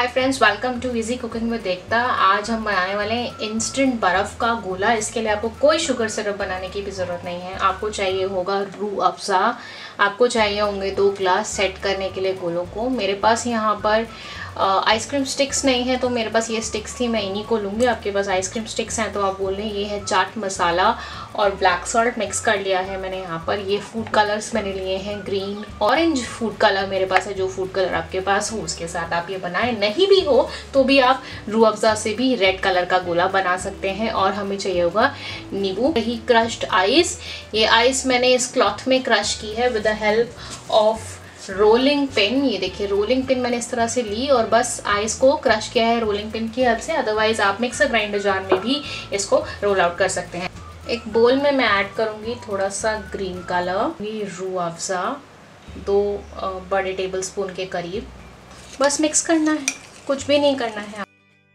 Hi friends, welcome to easy cooking with Ekta. आज हम बनाने वाले हैं इंस्टेंट बर्फ़ का गोला। इसके लिए आपको कोई शुगर सिरप बनाने की भी ज़रूरत नहीं है। आपको चाहिए होगा रूह अफ़ज़ा, आपको चाहिए होंगे 2 ग्लास सेट करने के लिए गोलों को। मेरे पास यहाँ पर आइसक्रीम स्टिक्स नहीं है तो मेरे पास ये स्टिक्स थी, मैं इन्हीं को लूँगी। आपके पास आइसक्रीम स्टिक्स हैं तो आप बोल रहे हैं। ये है चाट मसाला और ब्लैक सॉल्ट मिक्स कर लिया है मैंने यहाँ पर। ये फूड कलर्स मैंने लिए हैं, ग्रीन ऑरेंज फूड कलर मेरे पास है। जो फूड कलर आपके पास हो उसके साथ आप ये बनाएं, नहीं भी हो तो भी आप रूह अफ़ज़ा से भी रेड कलर का गोला बना सकते हैं। और हमें चाहिए होगा नींबू, ही क्रश्ड आइस। ये आइस मैंने इस क्लॉथ में क्रश की है with the help of rolling pin. ये देखिए रोलिंग पिन मैंने इस तरह से ली और बस आइस को क्रश किया है रोलिंग पिन की हेल्प से। अदरवाइज आप मिक्सर ग्राइंडर जार में भी इसको रोल आउट कर सकते हैं। एक बोल में मैं ऐड करूँगी थोड़ा सा ग्रीन कलर, ये रूह अफ़ज़ा 2 बड़े टेबल स्पून के करीब। बस मिक्स करना है, कुछ भी नहीं करना है।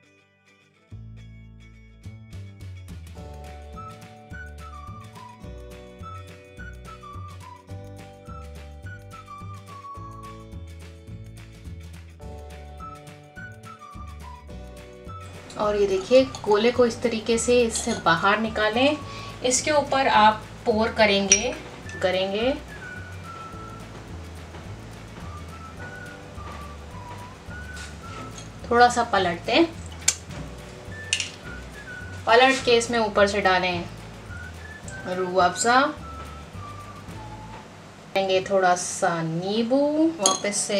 और ये देखिए गोले को इस तरीके से इससे बाहर निकालें। इसके ऊपर आप पोर करेंगे थोड़ा सा पलट दें, पलट के इसमें ऊपर से डालें रूह अफ़ज़ा, लेंगे थोड़ा सा नींबू, वापस से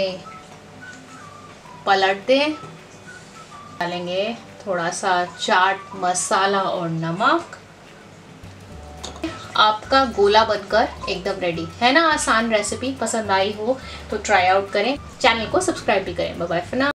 पलट दें, डालेंगे थोड़ा सा चाट मसाला और नमक। आपका गोला बनकर एकदम रेडी है ना। आसान रेसिपी, पसंद आई हो तो ट्राई आउट करें। चैनल को सब्सक्राइब भी करें। Bye bye for now.